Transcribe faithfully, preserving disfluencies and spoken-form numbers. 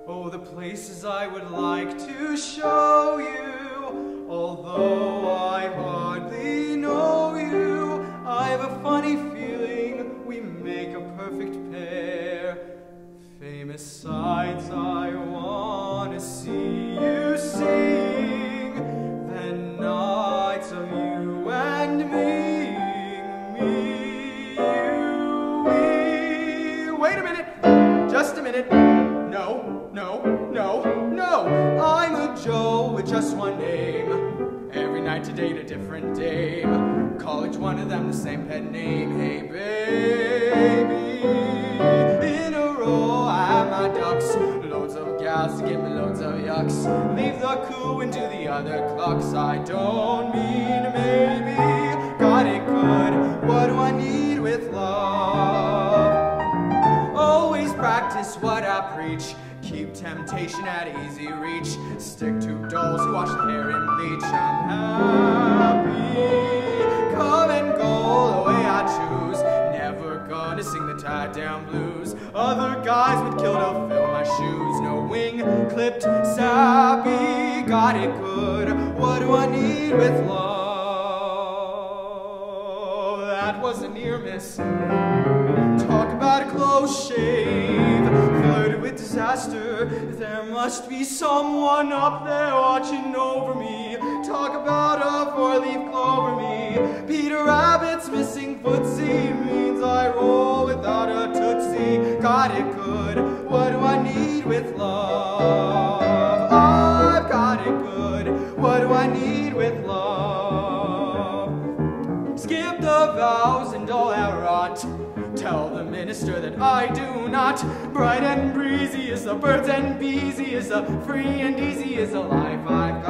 Oh, the places I would like to show you, although I hardly know you. I have a funny feeling we make a perfect pair. Famous sights I want to see you sing, then nights of you and me, me, you, we. Wait a minute, just a minute. No, no, no, no. I'm a Joe with just one name. Every night to date a different dame. College, one of them the same pet name. Hey, baby. In a row, I have my ducks. Loads of gals to give me loads of yucks. Leave the coup and do the other clucks. I don't mean maybe. Got it good. What do I need with love? Always practice what I preach. Keep temptation at easy reach. Stick to dolls who wash the hair and bleach. I'm happy. Come and go the way I choose. Never gonna sing the tied down blues. Other guys would kill to fill my shoes. No wing clipped, sappy. Got it good. What do I need with love? That was a near miss. Talk about a close shave. Flirted with disaster. There must be someone up there watching over me. Talk about a four-leaf clover me. Peter Rabbit's missing footsie means I roll without a tootsie. Got it good. What do I need with love? I've got it good. What do I need with love? Skip the vows and all that rot. Tell the minister that I do not. Bright and breezy is the birds and beesy is the free and easy is the life I've got.